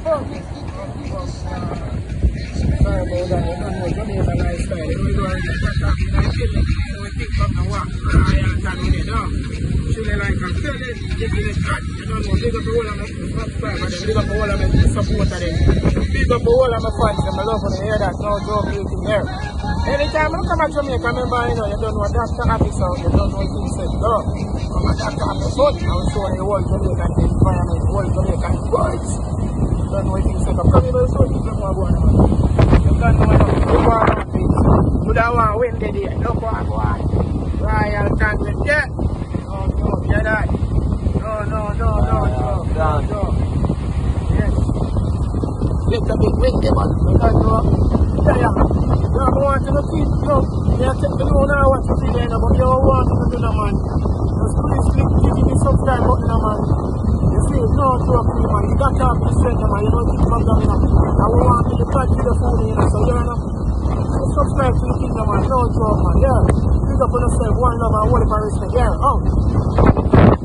Sorry about that, you don't know Jamaica lifestyle. You know, you don't talk in that shit. You think from the walk. Royalton with it, dog. Chilling like I'm telling, giving it cut. You don't know, big up the whole of my subscribers, big up the whole of my supporters, big up the whole of my fans, and I love when you hear that, no joke, anything there. Anytime I come to Jamaica, remember, you know, you don't know a doctor officer, you don't know what he said, dog. I'm a doctor officer, but I was showing the whole Jamaican environment, the whole Jamaican boys. You don't know what he said, I'm coming very soon, you don't know what I'm going to do. You don't know what I'm going to do. You don't want to win the day, you don't want to go on. Royalton with that. No, you're not. No. Yes. Get the big windy man. You don't know. Yeah. You don't want to keep, you know, you take the loan now what you see there, but you don't want to do no man. Just please click the subscribe button, man. You see, no joke, man. You got to have the strength, man. You don't keep from down, you know. I want to touch the phone, you know, so you know. Subscribe to the kingdom, man. No joke, man. Yeah. Pick up on yourself, one love and one respect. Yeah.